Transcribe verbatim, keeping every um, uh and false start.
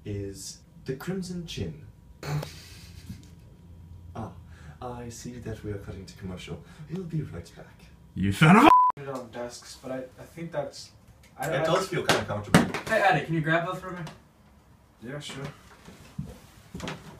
is the Crimson Chin. Ah, I see that we are cutting to commercial. We'll be right back. You son of a- Put it on desks, but I, I think that's... I, It I, does feel kind of comfortable. Hey, Addy, can you grab those for me? Yeah, sure.